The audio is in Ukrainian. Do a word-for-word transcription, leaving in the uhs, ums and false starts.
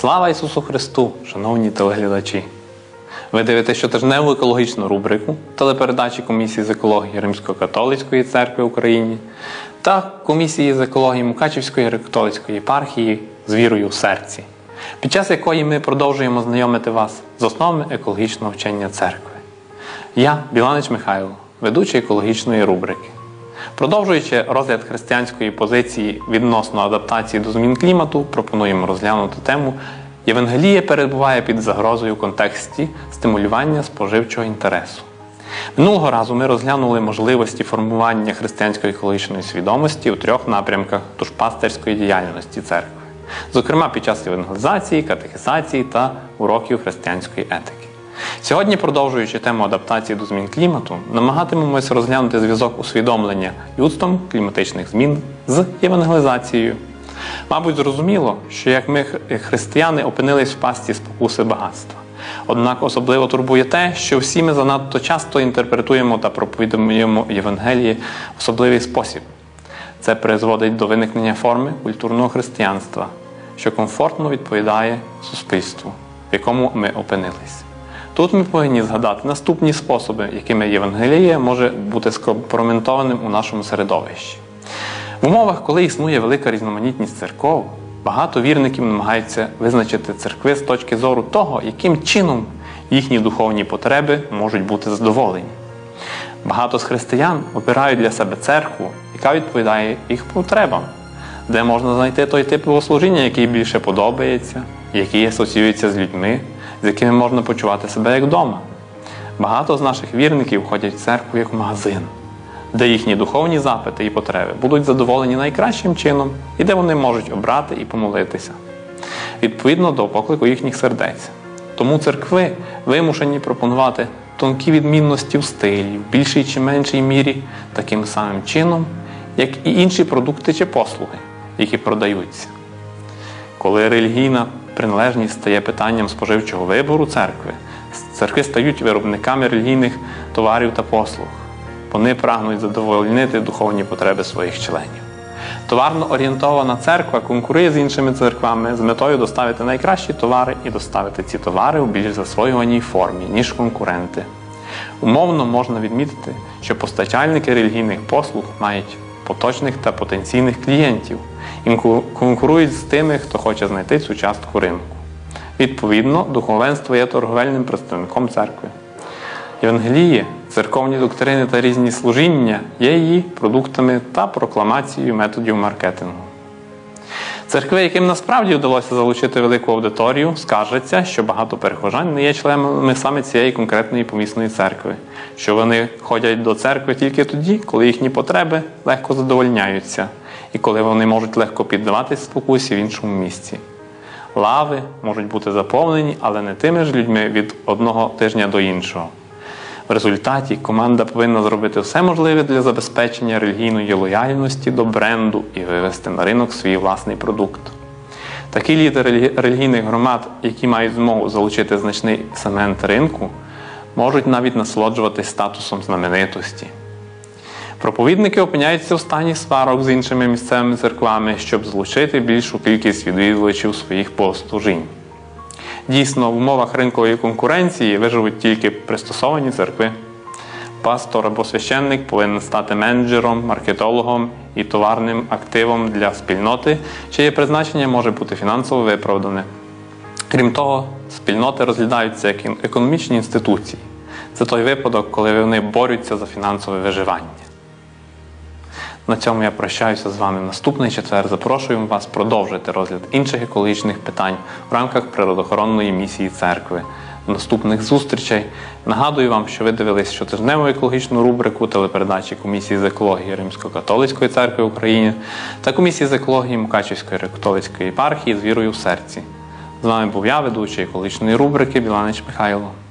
Слава Ісусу Христу, шановні телеглядачі! Ви дивитесь щотижневу екологічну рубрику телепередачі Комісії з екології Римсько-католицької церкви в Україні та Комісії з екології Мукачівської греко-католицької єпархії з вірою в серці, під час якої ми продовжуємо знайомити вас з основами екологічного вчення церкви. Я, Біланич Михайло, ведучий екологічної рубрики. Продовжуючи розгляд християнської позиції відносно адаптації до змін клімату, пропонуємо розглянути тему «Євангеліє перебуває під загрозою в контексті стимулювання споживчого інтересу». Минулого разу ми розглянули можливості формування християнської екологічної свідомості у трьох напрямках душпастерської діяльності церкви, зокрема під час евангелізації, катехизації та уроків християнської етики. Сьогодні, продовжуючи тему адаптації до змін клімату, намагатимемося розглянути зв'язок усвідомлення людством кліматичних змін з євангелізацією. Мабуть, зрозуміло, що як ми, християни, опинились в пастці спокуси багатства. Однак особливо турбує те, що всі ми занадто часто інтерпретуємо та проповідуємо Євангеліє в особливий спосіб. Це призводить до виникнення форми культурного християнства, що комфортно відповідає суспільству, в якому ми опинились. Тут ми повинні згадати наступні способи, якими Євангеліє може бути скомпрометованим у нашому середовищі. В умовах, коли існує велика різноманітність церков, багато вірників намагаються визначити церкви з точки зору того, яким чином їхні духовні потреби можуть бути задоволені. Багато з християн обирають для себе церкву, яка відповідає їх потребам, де можна знайти той тип богослужіння, який більше подобається, який асоціюється з людьми, з якими можна почувати себе як вдома. Багато з наших вірників ходять в церкву як в магазин, де їхні духовні запити і потреби будуть задоволені найкращим чином і де вони можуть обрати і помолитися, відповідно до поклику їхніх сердець. Тому церкви вимушені пропонувати тонкі відмінності в стилі, в більшій чи меншій мірі, таким самим чином, як і інші продукти чи послуги, які продаються. Коли релігійна приналежність стає питанням споживчого вибору церкви, церкви стають виробниками релігійних товарів та послуг. Вони прагнуть задовольнити духовні потреби своїх членів. Товарно орієнтована церква конкурує з іншими церквами з метою доставити найкращі товари і доставити ці товари у більш засвоюваній формі, ніж конкуренти. Умовно можна відмітити, що постачальники релігійних послуг мають поточних та потенційних клієнтів і конкурують з тими, хто хоче знайти цю частку ринку. Відповідно, духовенство є торговельним представником церкви. Євангеліє, церковні доктрини та різні служіння є її продуктами та прокламацією методів маркетингу. Церкви, яким насправді вдалося залучити велику аудиторію, скаржаться, що багато перехожан не є членами саме цієї конкретної помісної церкви, що вони ходять до церкви тільки тоді, коли їхні потреби легко задовольняються і коли вони можуть легко піддаватись спокусі в іншому місці. Лави можуть бути заповнені, але не тими ж людьми від одного тижня до іншого. В результаті команда повинна зробити все можливе для забезпечення релігійної лояльності до бренду і вивести на ринок свій власний продукт. Такі лідери релігійних громад, які мають змогу залучити значний сегмент ринку, можуть навіть насолоджуватись статусом знаменитості. Проповідники опиняються в стані сварок з іншими місцевими церквами, щоб залучити більшу кількість відвідувачів своїх богослужінь. Дійсно, в умовах ринкової конкуренції виживуть тільки пристосовані церкви. Пастор або священник повинен стати менеджером, маркетологом і товарним активом для спільноти, чиє призначення може бути фінансово виправдане. Крім того, спільноти розглядаються як економічні інституції. Це той випадок, коли вони борються за фінансове виживання. На цьому я прощаюся з вами в наступний четвер. Запрошуємо вас продовжити розгляд інших екологічних питань в рамках природоохоронної місії церкви. До наступних зустрічей. Нагадую вам, що ви дивились щотижневу екологічну рубрику телепередачі Комісії з екології Римсько-католицької церкви України та Комісії з екології Мукачівської греко-католицької єпархії з вірою в серці. З вами був я, ведучий екологічної рубрики Біланич Михайло.